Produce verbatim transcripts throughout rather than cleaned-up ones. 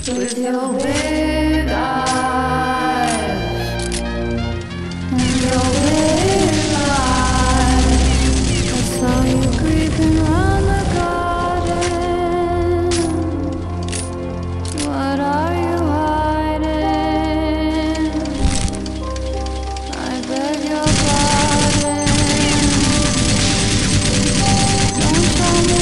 with your big eyes and your big eyes. I saw you creeping round the garden. What are you hiding? I beg your pardon. Don't show me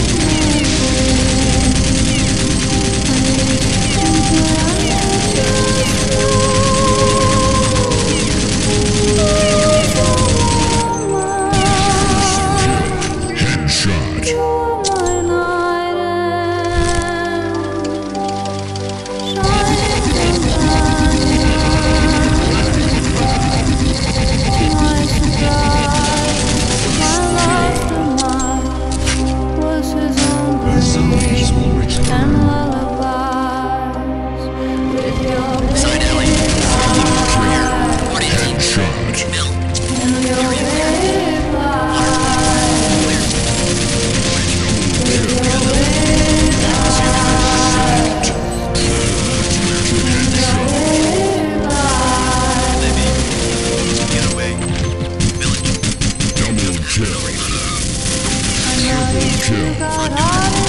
Triple kill.